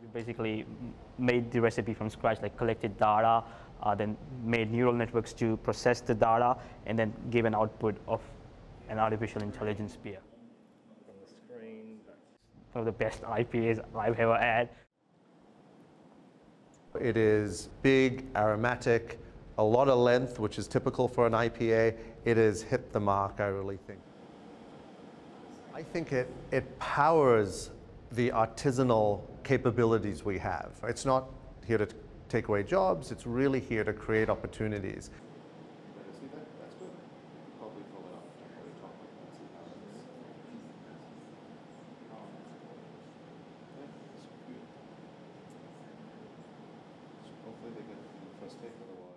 Basically made the recipe from scratch, like collected data, then made neural networks to process the data, and then give an output of an artificial intelligence beer. On the screen. One of the best IPAs I've ever had. It is big, aromatic, a lot of length, which is typical for an IPA. It has hit the mark, I really think. I think it powers the artisanal capabilities we have. It's not here to take away jobs, it's really here to create opportunities. See that? That's good. Probably pull it up. Probably talk like that. See how it's. Yeah, it's good. So hopefully they get the first take of the wall.